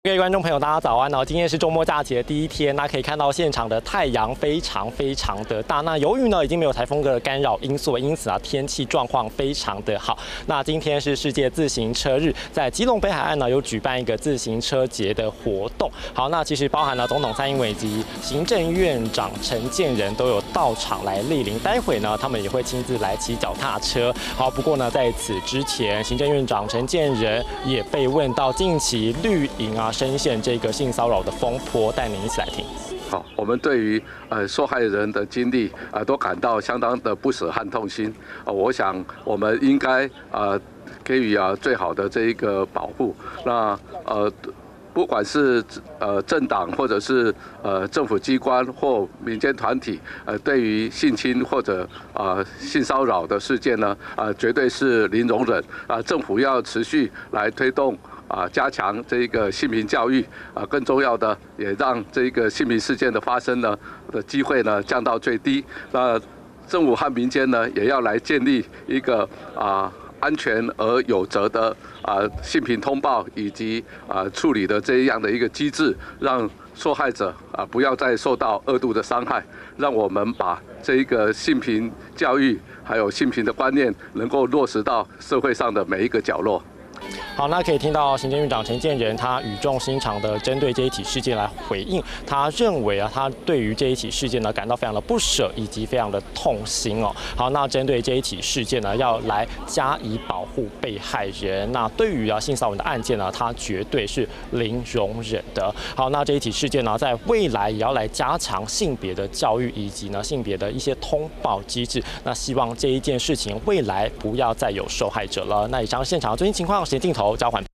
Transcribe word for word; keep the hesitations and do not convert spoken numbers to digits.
各位观众朋友，大家早安哦！今天是周末假期的第一天，那可以看到现场的太阳非常非常的大。那由于呢已经没有台风的干扰因素，因此啊天气状况非常的好。那今天是世界自行车日，在基隆北海岸呢有举办一个自行车节的活动。好，那其实包含了总统蔡英文以及行政院长陈建仁都有到场来莅临。待会呢他们也会亲自来骑脚踏车。好，不过呢在此之前，行政院长陈建仁也被问到近期绿营啊。 深陷这个性骚扰的风波，带您一起来听。 好，我们对于呃受害人的经历啊、呃，都感到相当的不舍和痛心。啊、呃，我想我们应该呃给予啊最好的这一个保护。那呃。 不管是呃政党或者是呃政府机关或民间团体，呃，对于性侵或者呃性骚扰的事件呢，呃，绝对是零容忍。啊、呃，政府要持续来推动啊、呃，加强这个性平教育。啊、呃，更重要的，也让这个性平事件的发生呢的机会呢降到最低。那政府和民间呢，也要来建立一个啊。呃 安全而有责的啊性平通报以及啊处理的这样的一个机制，让受害者啊不要再受到二度的伤害，让我们把这一个性平教育还有性平的观念能够落实到社会上的每一个角落。 好，那可以听到行政院长陈建仁他语重心长的针对这一起事件来回应，他认为啊，他对于这一起事件呢感到非常的不舍以及非常的痛心哦。好，那针对这一起事件呢，要来加以保护被害人。那对于啊性骚扰的案件呢，他绝对是零容忍的。好，那这一起事件呢，在未来也要来加强性别的教育以及呢性别的一些通报机制。那希望这一件事情未来不要再有受害者了。那以上现场的最新情况，时间镜头交还。